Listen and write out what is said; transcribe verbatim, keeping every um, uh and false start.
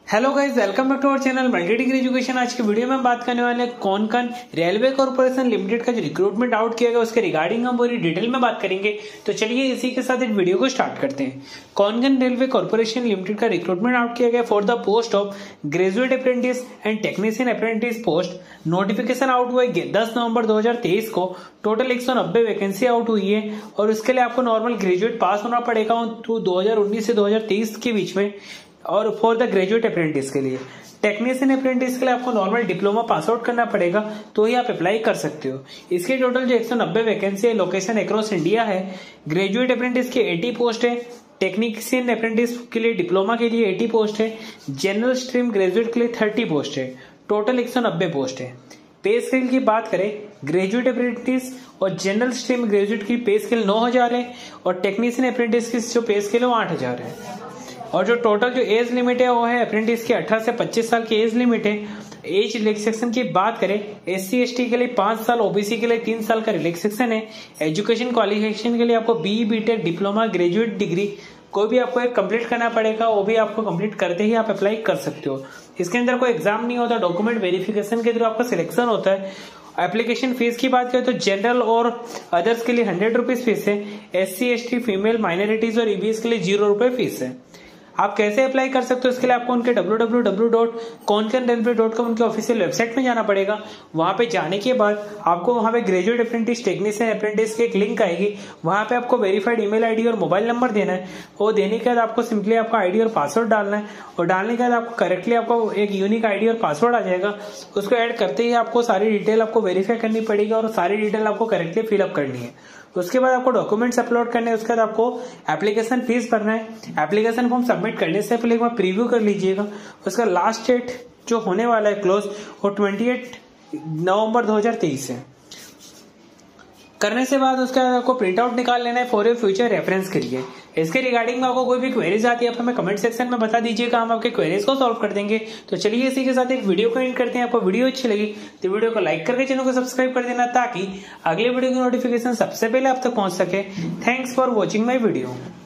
Hello guys, welcome back to our channel multi degree education. आज की video में हम बात करने वाले हैं कोंकण रेलवे कॉर्पोरेशन लिमिटेड का जो रिक्रूटमेंट आउट किया गया उसके रिगार्डिंग हम पूरी डिटेल में बात करेंगे। तो चलिए इसी के साथ इस वीडियो को स्टार्ट करते हैं। कोंकण रेलवे कॉर्पोरेशन लिमिटेड का रिक्रूटमेंट आउट किया गया for the post of graduate apprentice and technician apprentice post. Notification out हुआ है दस नवंबर दो हजार तेईस को। टोटल एक सौ नब्बे वैकेंसी आउट हुई है और उसके लिए आपको नॉर्मल ग्रेजुएट पास होना पड़ेगा दो हजार उन्नीस से दो हजार तेईस के बीच में। और फॉर द ग्रेजुएट अप्रेंटिस के लिए, टेक्नीशियन अप्रेंटिस के लिए आपको नॉर्मल डिप्लोमा पास आउट करना पड़ेगा तो ही आप अप्लाई कर सकते हो। इसके टोटल जो एक सौ नब्बे वैकेंसी है, लोकेशन अक्रॉस इंडिया है। ग्रेजुएट अप्रेंटिस के अस्सी पोस्ट है, टेक्नीशियन अप्रेंटिस के लिए डिप्लोमा के लिए अस्सी पोस्ट है, जनरल स्ट्रीम ग्रेजुएट के लिए तीस पोस्ट है। टोटल एक सौ नब्बे पोस्ट है। पे स्केल की बात करें, ग्रेजुएट अप्रेंटिस और जनरल स्ट्रीम ग्रेजुएट की पे स्केल नौ हजार है और टेक्नीशियन अप्रेंटिस की जो पे स्केल है वो आठ हजार है। और जो टोटल जो एज लिमिट है वो है अप्रेंटिस की अठारह से पच्चीस साल की एज लिमिट है। एज रिलैक्सेशन की बात करें, एस सी एस टी के लिए पांच साल, ओबीसी के लिए तीन साल का रिलैक्सेशन है। एजुकेशन क्वालिफिकेशन के लिए आपको B BTech diploma graduate degree कोई भी आपको एक कंप्लीट करना पड़ेगा, वो भी आपको कंप्लीट करते ही आप अप्लाई कर सकते हो। इसके अंदर कोई एग्जाम नहीं होता, डॉक्यूमेंट वेरिफिकेशन के थ्रू आपका सिलेक्शन होता है। एप्लीकेशन फीस की बात करें तो जनरल और अदर्स के लिए हंड्रेड रुपीज फीस है। S C S T, female, minorities और ईबीएस के लिए जीरो रुपए फीस है। आप कैसे अप्लाई कर सकते हो, इसके लिए आपको उनके W W W dot Konkan railway dot com उनके ऑफिशियल वेबसाइट में जाना पड़ेगा। वहां पे जाने के बाद आपको वहां पे ग्रेजुएट अप्रेंटिस, टेक्नीशियन अप्रेंटिस की एक लिंक आएगी। वहां पे आपको वेरीफाइड ईमेल आईडी और मोबाइल नंबर देना है। वो देने के बाद आपको सिंपली आपका आईडी और पासवर्ड डालना है और डालने के बाद आपको करेक्टली आपको एक यूनिक आईडी और पासवर्ड आ जाएगा। उसको ऐड करते ही आपको सारी डिटेल आपको वेरीफाई करनी पड़ेगी और सारी डिटेल आपको करेक्टली फिलअप करनी है। उसके बाद आपको डॉक्यूमेंट्स अपलोड करने हैं। उसके बाद आपको एप्लीकेशन फीस भरना है। एप्लीकेशन फॉर्म सबमिट करने से पहले एक बार प्रीव्यू कर लीजिएगा। उसका लास्ट डेट जो होने वाला है क्लोज वो अट्ठाईस नवंबर दो हजार तेईस है। करने से बाद उसका आपको प्रिंट आउट निकाल लेना है फॉर योर फ्यूचर रेफरेंस के लिए। इसके रिगार्डिंग में आपको कोई भी क्वेरीज आती है आप हमें कमेंट सेक्शन में बता दीजिएगा, हम आपके क्वेरीज को सॉल्व कर देंगे। तो चलिए इसी के साथ एक वीडियो को एंड करते हैं। आपको वीडियो अच्छी लगी तो वीडियो को लाइक करके चैनल को सब्सक्राइब कर देना ताकि अगले वीडियो की नोटिफिकेशन सबसे पहले आप तक पहुंच सके। Thanks for watching my video.